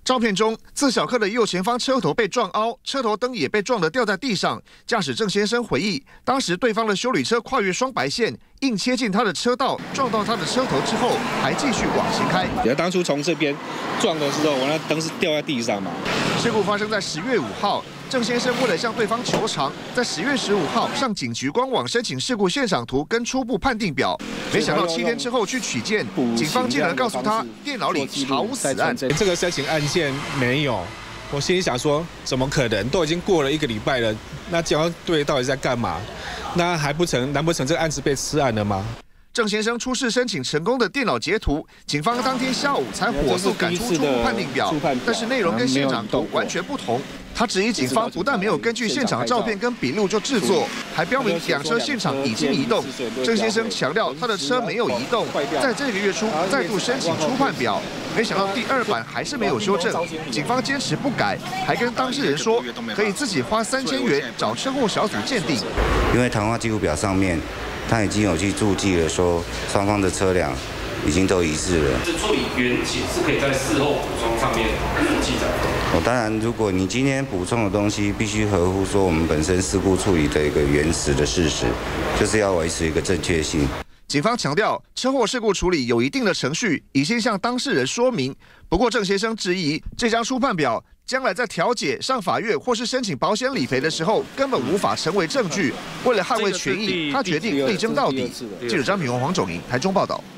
照片中，自小客的右前方车头被撞凹，车头灯也被撞得掉在地上。驾驶郑先生回忆，当时对方的休旅车跨越双白线，硬切进他的车道，撞到他的车头之后，还继续往前开。 当初从这边撞的时候，我那灯是掉在地上嘛。 事故发生在10月5号。 郑先生为了向对方求偿，在10月15号上警局官网申请事故现场图跟初步判定表，没想到7天之后去取件，警方竟然告诉他电脑里查无此案。 这个申请案件没有，我心里想说，怎么可能？都已经过了1个礼拜了，那交通队到底在干嘛？那难不成这个案子被吃案了吗？ 郑先生出示申请成功的电脑截图，警方当天下午才火速赶出初步判定表，但是内容跟现场图完全不同。他质疑警方不但没有根据现场照片跟笔录就制作，还标明两车现场已经移动。郑先生强调他的车没有移动，在这个月初再度申请初判表，没想到第2版还是没有修正，警方坚持不改，还跟当事人说可以自己花3000元找车祸小组鉴定， 因为谈话记录表上面。 他已经有去注记了，说双方的车辆已经都一致了。 是处理原警是可以在事后补充上面记载的。 当然，如果你今天补充的东西必须合乎说我们本身事故处理的一个原始的事实，就是要维持一个正确性。 警方强调，车祸事故处理有一定的程序，已先向当事人说明。不过，郑先生质疑这张初判表将来在调解、上法院或是申请保险理赔的时候，根本无法成为证据。为了捍卫权益，他决定力争到底。记者张品宏、黄种莹台中报道。